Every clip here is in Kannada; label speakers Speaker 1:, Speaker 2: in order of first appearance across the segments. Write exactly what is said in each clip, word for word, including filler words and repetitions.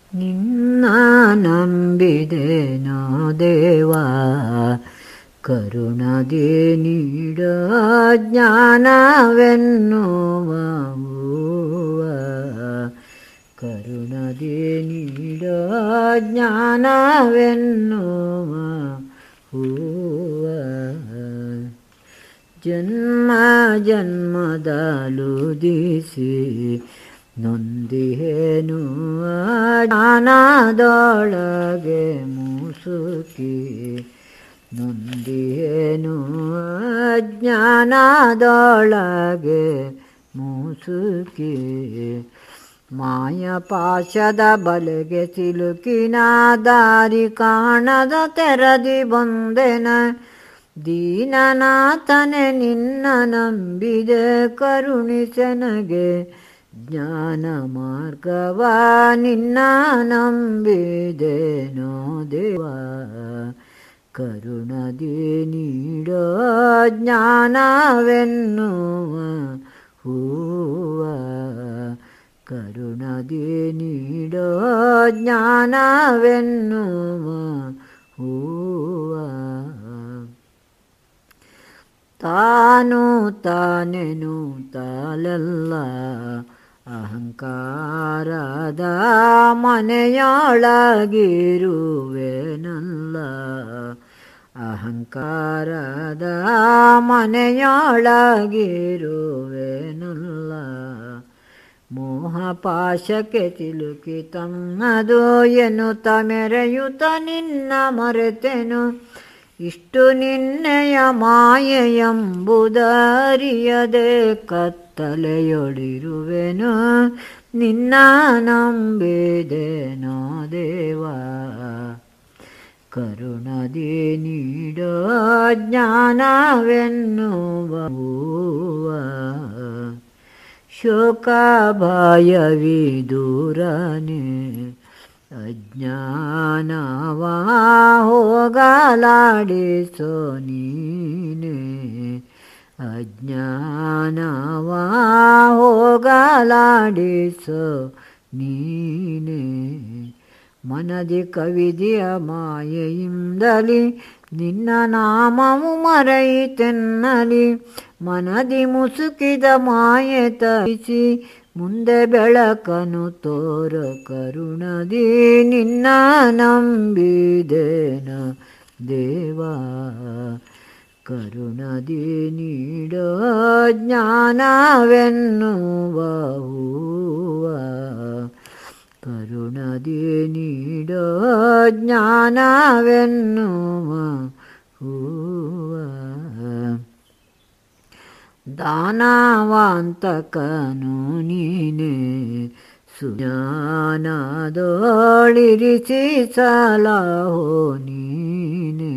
Speaker 1: ನಿನ್ನ ನಂಬಿದೆನೋ ದೇವ ಕರುಣದಿ ನೀಡ ಜ್ಞಾನವೆನ್ನುವ ಹೂವ ಕರುಣದಿ ನೀಡ ಜ್ಞಾನವೆನ್ನುವ ಹೂವ ಜನ್ಮ ಜನ್ಮದಲುದಿಸಿ ನೊಂದಿಹೇನು ಜ್ಞಾನದೊಳಗೆ ಮುಸುಕಿ ನೊಂದಿಹೇನು ಜ್ಞಾನದೊಳಗೆ ಮುಸುಕಿ ಮಾಯ ಪಾಶದ ಬಲೆಗೆ ಸಿಲುಕಿನ ದಾರಿ ಕಾಣದ ತೆರದಿ ಬಂದೆನ ದೀನನಾಥನೆ ನಿನ್ನ ನಂಬಿದೆ ಕರುಣಿಸನಗೆ ಜ್ಞಾನ ಮಾರ್ಗವ ನಿನ್ನ ನಂಬಿದೆನೋ ದೇವ ಕರುಣದಿ ನೀಡೋ ಜ್ಞಾನವೆನ್ನುವ ಹೂವ ಕರುಣದಿ ನೀಡೋ ಜ್ಞಾನವೆನ್ನುವ ಹೂವ ತಾನು ತಾನೆನು ತಾಲೆಲ್ಲ ಅಹಂಕಾರದ ಮನೆಯೊಳಗಿರುವೆನಲ್ಲ ಅಹಂಕಾರದ ಮನೆಯೊಳಗಿರುವೆನಲ್ಲ ಮೋಹ ಪಾಶಕ್ಕೆ ಸಿಲುಕಿ ತನ್ನದು ಎನ್ನುತ್ತ ಮೆರೆಯುತ್ತ ನಿನ್ನ ಮರೆತೆನು ಇಷ್ಟು ನಿನ್ನೆಯ ಮಾಯೆಯೆಂಬುದರಿಯದೆ ಕತ್ತಲೆಯೊಳಿರುವೆನು ನಿನ್ನ ನಂಬಿದೆನೋ ದೇವ ಕರುಣದಿ ನೀಡೋ ಜ್ಞಾನವೆನ್ನುವ ಹೂವ ಶೋಕ ಭಯವಿದೂರನೆ ಅಜ್ಞಾನವ ಹೋಗಲಾಡಿಸೋ ನೀನೆ ಅಜ್ಞಾನವ ಹೋಗಲಾಡಿಸೋ ನೀನೆ ಮನದಿ ಕವಿದಿಯ ಮಾಯೆಯಿಂದಲಿ ನಿನ್ನ ನಾಮವು ಮರೆಯಿತೆನ್ನಲಿ ಮನದಿ ಮುಸುಕಿದ ಮಾಯೆ ತರಿಸಿ ಮುಂದೆ ಬೆಳಕನು ತೋರ ಕರುಣದಿ ನಿನ್ನ ನಂಬಿದೆನ ದೇವ ಕರುಣದಿ ನೀಡೋ ಜ್ಞಾನವೆನ್ನುವ ಹೂವ ಕರುಣದಿ ನೀಡೋ ಜ್ಞಾನವೆನ್ನುವ ಹೂವ ದಾನವಾಂತಕನು ನೀನೆ ಸುಜ್ಞಾನದೋಳಿರಿಸಿ ಸಲಹೋ ನೀನೆ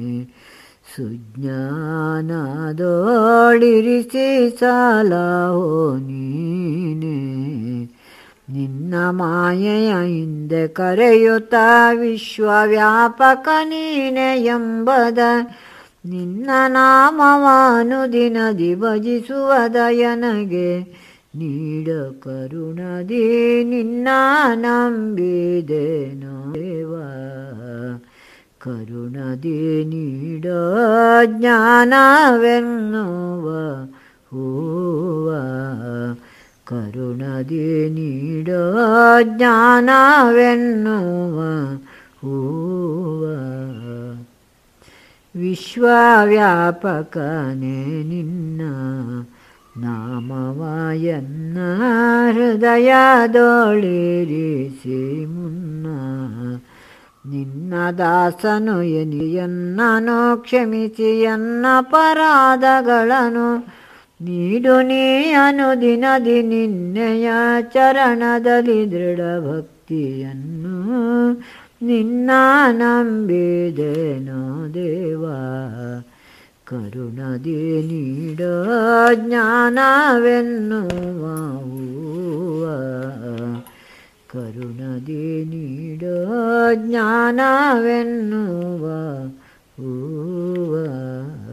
Speaker 1: ಸುಜ್ಞಾನದೋಳಿರಿಸಿ ಸಲಹೋ ನೀನೆ ನಿನ್ನ ಮಾಯೆಯ ಹಿಂದೆ ಕರೆಯುತ್ತ ವಿಶ್ವವ್ಯಾಪಕ ನೀನೆ ಎಂಬದ ನಿನ್ನ ನಾಮವಾನು ದಿನದಿ ಭಜಿಸುವ ದಯನಗೆ ನೀಡ ಕರುಣದಿ ನಿನ್ನ ನಂಬಿದೆನೋ ದೇವ ಕರುಣದಿ ನೀಡೋ ಜ್ಞಾನವೆನ್ನುವ ಹೂವ ಕರುಣದಿ ನೀಡೋ ಜ್ಞಾನವೆನ್ನುವ ಹೂವ ವಿಶ್ವವ್ಯಾಪಕನೇ ನಿನ್ನ ನಾಮವಯನ್ನ ಹೃದಯದೊಳಿರಿಸಿ ಮುನ್ನ ನಿನ್ನ ದಾಸನು ಎನಿಯನ್ನನು ಕ್ಷಮಿಸಿ ಎನ್ನ ಅಪರಾಧಗಳನ್ನು ನೀಡು ನೀ ಅನುದಿನದಿ ನಿನ್ನೆಯ ಚರಣದಲ್ಲಿ ದೃಢ ಭಕ್ತಿಯನ್ನು ನಿನ್ನ ನಂಬಿದೆನೋ ದೇವ ಕರುಣದಿ ನೀಡೋ ಜ್ಞಾನವೆನ್ನುವ ಹೂವ ಕರುಣದಿ ನೀಡೋ ಜ್ಞಾನವೆನ್ನುವ ಹೂವ